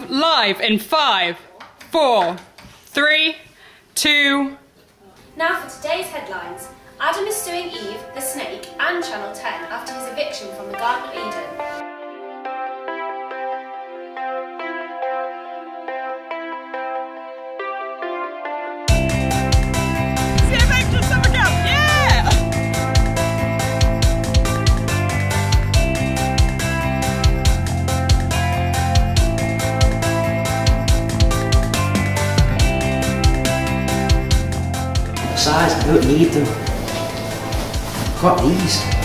live in 5, 4, 3, 2... Now for today's headlines. Adam is suing Eve, the Snake and Channel 10 after his eviction from the Garden of Eden. Besides, I don't need them. I've got these.